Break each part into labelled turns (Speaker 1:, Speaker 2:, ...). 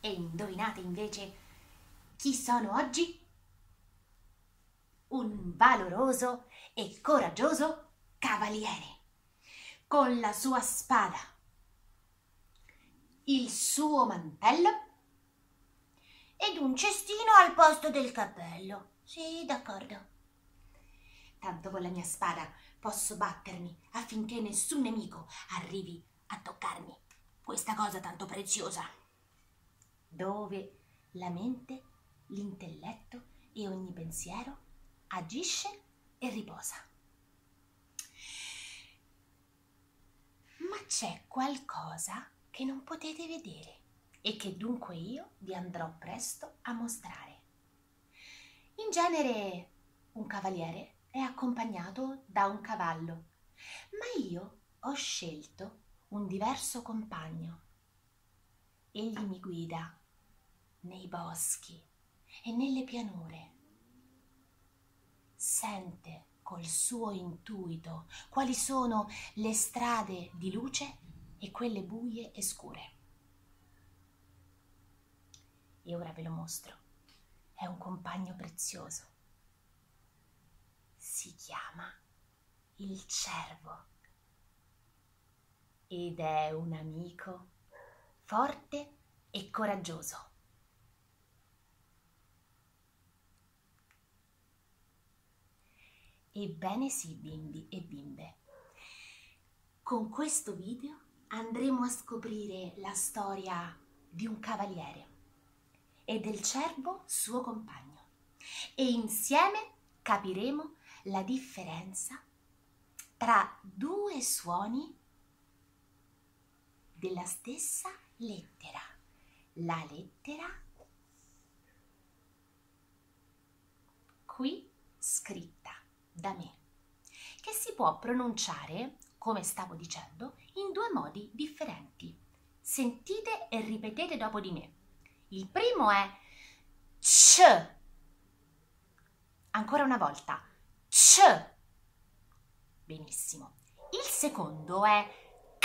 Speaker 1: E indovinate invece chi sono oggi? Un valoroso e coraggioso cavaliere, con la sua spada, il suo mantello ed un cestino al posto del cappello. Sì, d'accordo. Tanto con la mia spada posso battermi affinché nessun nemico arrivi a toccarmi questa cosa tanto preziosa, dove la mente, l'intelletto e ogni pensiero agisce e riposa. Ma c'è qualcosa che non potete vedere e che dunque io vi andrò presto a mostrare. In genere un cavaliere è accompagnato da un cavallo, ma io ho scelto un diverso compagno. Egli mi guida nei boschi e nelle pianure. Sente col suo intuito quali sono le strade di luce e quelle buie e scure. E ora ve lo mostro. È un compagno prezioso. Si chiama il cervo ed è un amico forte e coraggioso. Ebbene sì, bimbi e bimbe, con questo video andremo a scoprire la storia di un cavaliere e del cervo suo compagno e insieme capiremo la differenza tra due suoni della stessa lettera, la lettera qui scritta da me, che si può pronunciare, come stavo dicendo, in due modi differenti. Sentite e ripetete dopo di me. Il primo è C. Ancora una volta, C. Benissimo. Il secondo è C.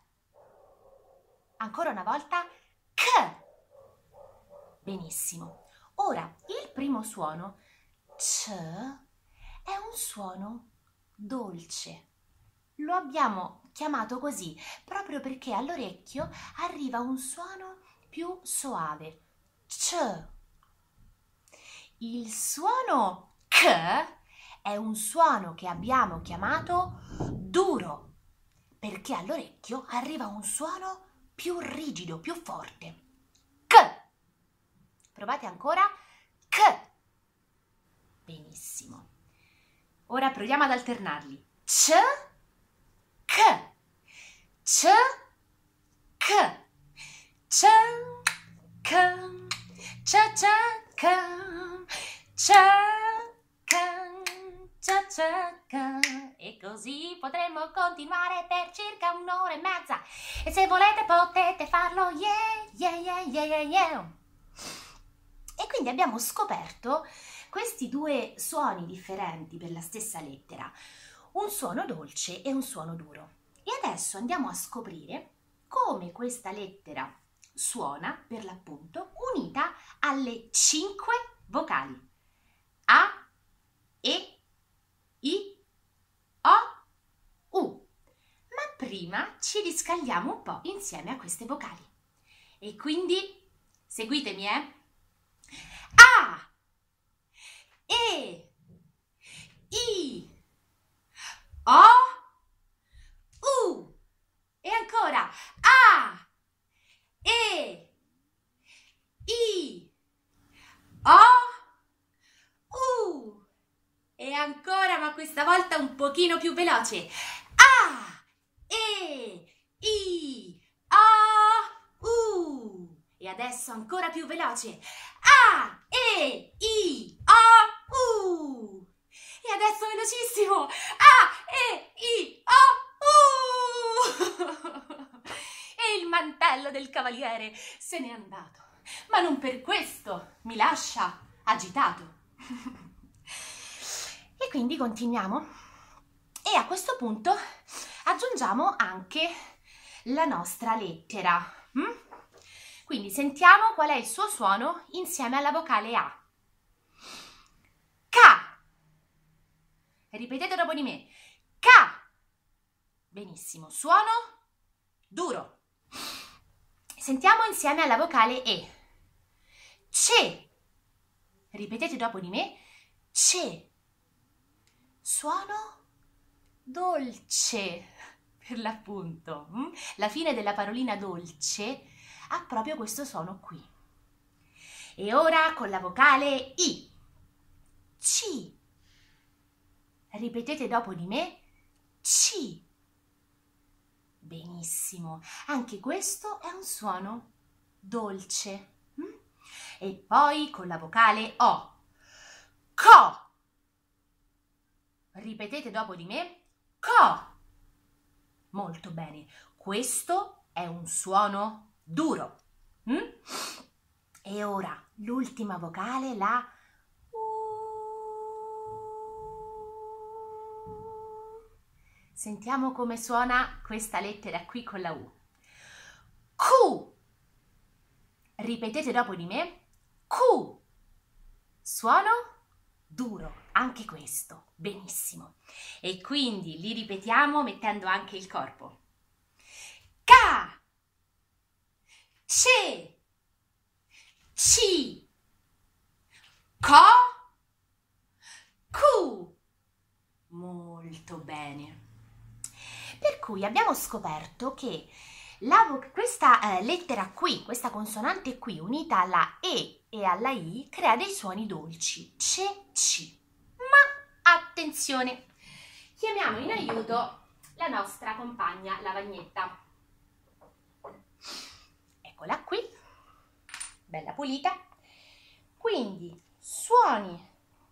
Speaker 1: Ancora una volta, C. Benissimo. Ora, il primo suono, C, è un suono dolce. Lo abbiamo chiamato così proprio perché all'orecchio arriva un suono più soave. C. Il suono C è un suono che abbiamo chiamato duro perché all'orecchio arriva un suono più rigido, più forte. C. Provate ancora. C. Benissimo. Ora proviamo ad alternarli. C, C, C, C, C, C, C, C, C, C, C, C. E così potremo continuare per circa un'ora e mezza. E se volete potete farlo, yeah, yeah, yeah, yeah, yeah, yeah. E quindi abbiamo scoperto questi due suoni differenti per la stessa lettera, un suono dolce e un suono duro. E adesso andiamo a scoprire come questa lettera suona, per l'appunto, unita alle 5 vocali. A, E, I, O, U. Ma prima ci riscaldiamo un po' insieme a queste vocali. E quindi, seguitemi, A, E, I, O, U. E ancora A, E, I, O, U. E ancora, ma questa volta un pochino più veloce. A, E, I, O, U. E adesso ancora più veloce. A, E, I, O, U. E adesso velocissimo. A, E, I, O, U. E il mantello del cavaliere se n'è andato. Ma non per questo mi lascia agitato. E quindi continuiamo. E a questo punto aggiungiamo anche la nostra lettera. Quindi sentiamo qual è il suo suono insieme alla vocale A. Ca. Ripetete dopo di me. Ca. Benissimo. Suono duro. Sentiamo insieme alla vocale E. Ce. Ripetete dopo di me. Ce. Suono dolce, per l'appunto. La fine della parolina dolce ha proprio questo suono qui. E ora con la vocale I. C. Ripetete dopo di me. C. Benissimo. Anche questo è un suono dolce. E poi con la vocale O. Co. Ripetete dopo di me. Co. Molto bene. Questo è un suono duro. E ora l'ultima vocale, la U. Sentiamo come suona questa lettera qui con la U. Q. Ripetete dopo di me. Q. Suono duro, anche questo. Benissimo. E quindi li ripetiamo mettendo anche il corpo. Ca. Ce. Ci. Co. Cu. Molto bene. Per cui abbiamo scoperto che questa lettera qui, questa consonante qui, unita alla E e alla I, crea dei suoni dolci. Ce, ci. Ma attenzione, chiamiamo in aiuto la nostra compagna lavagnetta. Eccola qui, bella pulita. Quindi suoni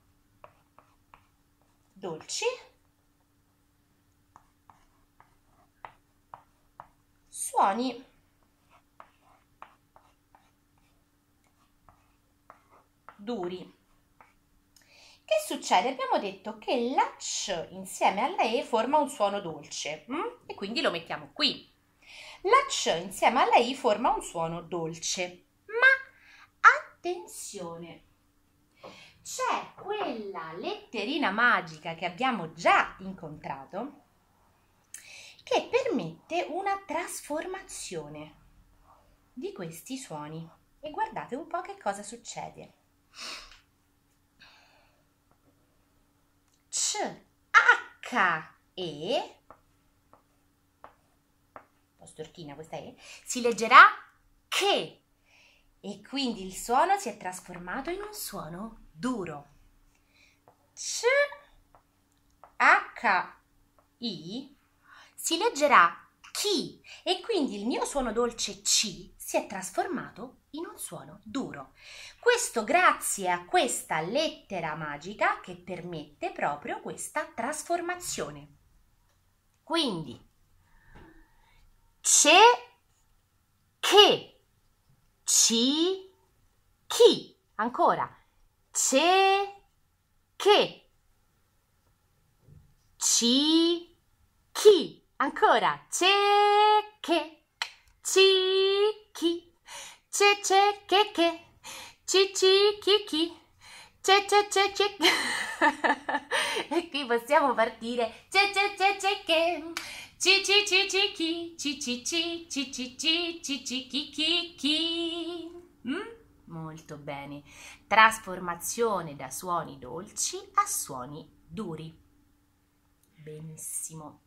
Speaker 1: dolci, suoni duri. Che succede? Abbiamo detto che la C insieme alla E forma un suono dolce e quindi lo mettiamo qui. La C insieme alla I forma un suono dolce. Ma attenzione! C'è quella letterina magica che abbiamo già incontrato che permette una trasformazione di questi suoni. E guardate un po' che cosa succede. C, H, E, un po' stortina questa E, si leggerà che, e quindi il suono si è trasformato in un suono duro. C, H, I si leggerà chi, e quindi il mio suono dolce C si è trasformato in un suono duro. Questo grazie a questa lettera magica che permette proprio questa trasformazione. Quindi ce, che, ci, chi. Ancora ce, che, ci, chi. Ancora ce, che, ci, chi. Ce, che, ci, chi, ce, che. E qui possiamo partire. Ce, che, ci, chi, chi. Molto bene. Trasformazione da suoni dolci a suoni duri. Benissimo.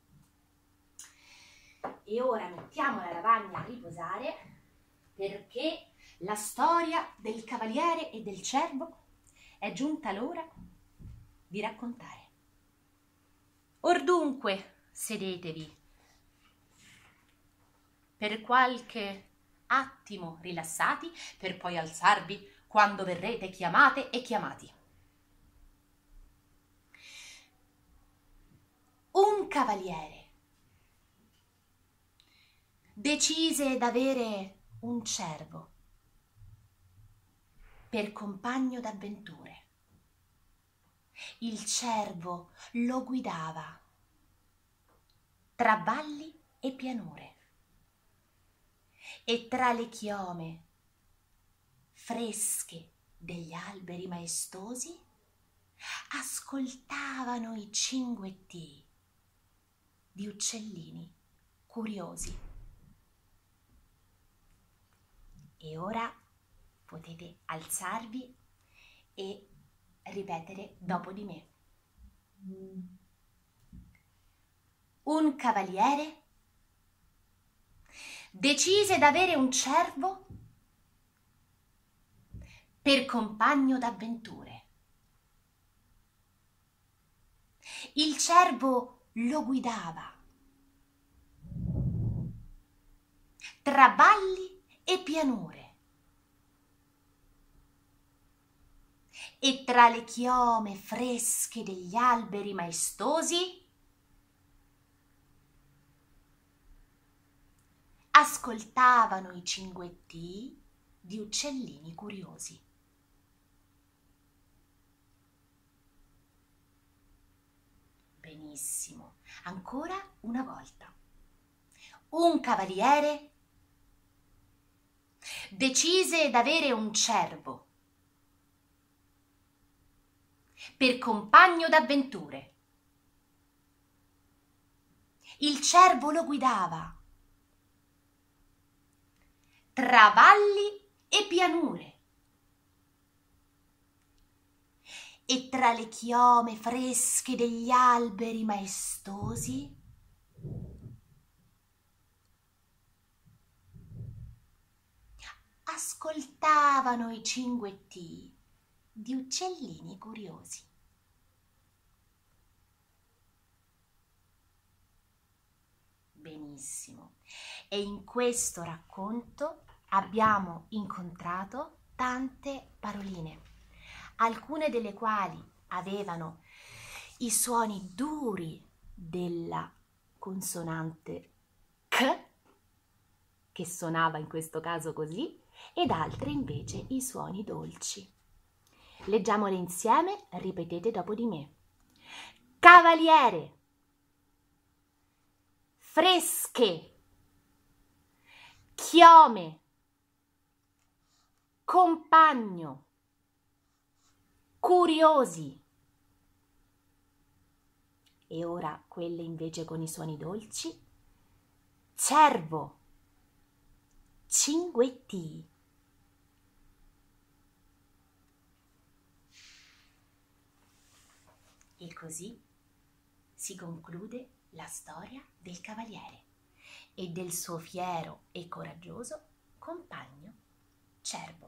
Speaker 1: E ora mettiamo la lavagna a riposare, perché la storia del cavaliere e del cervo è giunta l'ora di raccontare. Or dunque, sedetevi per qualche attimo rilassati, per poi alzarvi quando verrete chiamate e chiamati. Un cavaliere decise d'avere un cervo per compagno d'avventure. Il cervo lo guidava tra valli e pianure, e tra le chiome fresche degli alberi maestosi ascoltavano i cinguettii di uccellini curiosi. E ora potete alzarvi e ripetere dopo di me. Un cavaliere decise d'avere un cervo per compagno d'avventure. Il cervo lo guidava tra valli e pianure e tra le chiome fresche degli alberi maestosi ascoltavano i cinguettii di uccellini curiosi. Benissimo, ancora una volta. Un cavaliere decise d'avere un cervo per compagno d'avventure. Il cervo lo guidava tra valli e pianure e tra le chiome fresche degli alberi maestosi ascoltavano i cinguettii di uccellini curiosi. Benissimo. E in questo racconto abbiamo incontrato tante paroline, alcune delle quali avevano i suoni duri della consonante K, che suonava in questo caso così, ed altre invece i suoni dolci. Leggiamole insieme, ripetete dopo di me. Cavaliere, fresche, chiome, compagno, curiosi. E ora quelle invece con i suoni dolci. Cervo, cinguettii. E così si conclude la storia del cavaliere e del suo fiero e coraggioso compagno cervo.